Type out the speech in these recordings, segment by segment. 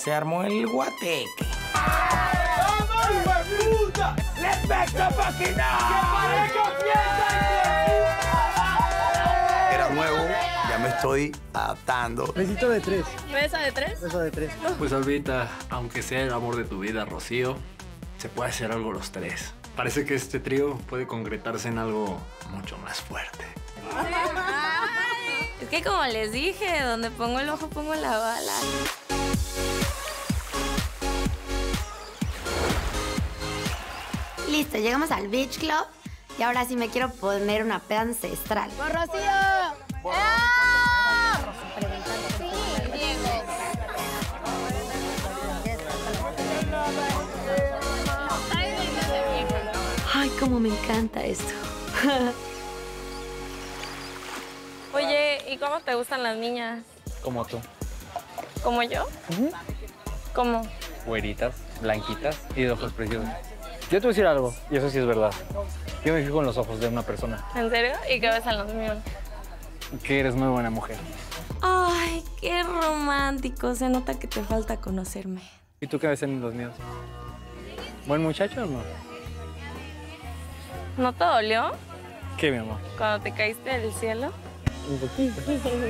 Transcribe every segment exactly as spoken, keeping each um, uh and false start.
se armó el guateque. ¡Vamos, puta! ¡Let's make the fucking noise! ¡Que pareja fiesta! Era nuevo, ya me estoy adaptando. Besito de tres. ¿Besa de tres? Beso de tres. Pues ahorita, aunque sea el amor de tu vida, Rocío, se puede hacer algo los tres. Parece que este trío puede concretarse en algo mucho más fuerte. Es que como les dije, donde pongo el ojo pongo la bala. Listo, llegamos al Beach Club y ahora sí me quiero poner una peda ancestral. ¡Por Rocío! ¡Ah! Sí, Diego. Ay, cómo me encanta esto. Oye, ¿y cómo te gustan las niñas? Como tú. ¿Como yo? Uh-huh. ¿Cómo? Güeritas, blanquitas y de ojos preciosos. Yo te voy a decir algo, y eso sí es verdad. Yo me fijo en los ojos de una persona. ¿En serio? ¿Y qué ves en los míos? Que eres muy buena mujer. Ay, qué romántico. Se nota que te falta conocerme. ¿Y tú qué ves en los míos? ¿Buen muchacho o no? ¿No te dolió ¿Qué, mi amor? cuando te caíste del cielo? Un poquito.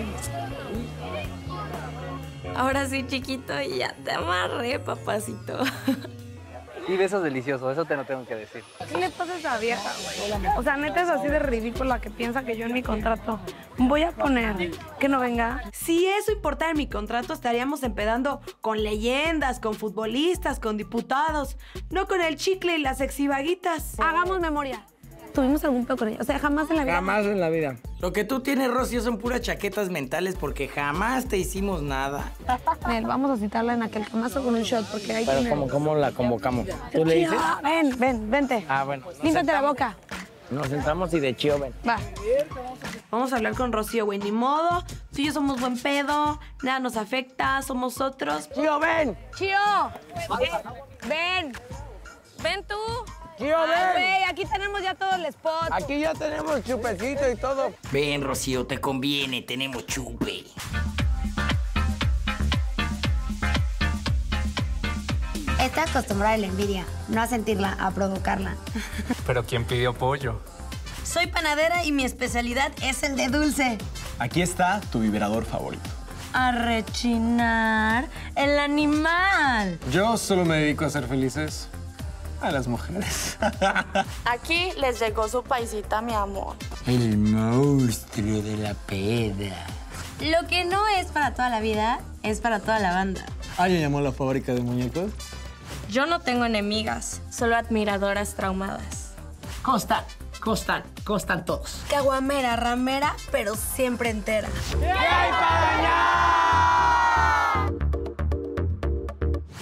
Ahora sí, chiquito, ya te amarré, papacito. Y besos deliciosos, eso te lo tengo que decir. ¿Qué le pasa a esa vieja, güey? O sea, neta es así de ridícula que piensa que yo en mi contrato voy a poner que no venga. Si eso importara en mi contrato, estaríamos empedando con leyendas, con futbolistas, con diputados, no con el chicle y las sexivaguitas. Hagamos memoria. ¿Tuvimos algún peor con ella? O sea, jamás en la vida. Jamás en la vida. Lo que tú tienes, Rocío, son puras chaquetas mentales porque jamás te hicimos nada. Nel, vamos a citarla en aquel camazo con un shot porque hay Pero que... ¿cómo, cómo la convocamos? ¿Tú le dices? Ven, ven, vente. Ah, bueno. Límpiate la boca. Nos sentamos y de chío, ven. Va. Vamos a hablar con Rocío, güey, ni modo. Tú y yo somos buen pedo, nada nos afecta, somos otros. ¡Chío, ven! ¡Chío! ¡Ven! Ven tú. ¡Chío, Ay, ven! güey, aquí tenemos ya todo el spot. Aquí ya tenemos chupecito y todo. Ven, Rocío, te conviene, tenemos chupe. Estoy acostumbrada a la envidia, no a sentirla, a provocarla. Pero ¿quién pidió pollo? Soy panadera y mi especialidad es el de dulce. Aquí está tu vibrador favorito. A rechinar el animal. Yo solo me dedico a ser felices a las mujeres. Aquí les llegó su paisita, mi amor. El monstruo de la peda. Lo que no es para toda la vida, es para toda la banda. ¿Alguien llamó a la fábrica de muñecos? Yo no tengo enemigas, solo admiradoras traumadas. Constan, constan, constan todos. Caguamera, ramera, pero siempre entera. ¿Qué hay para allá?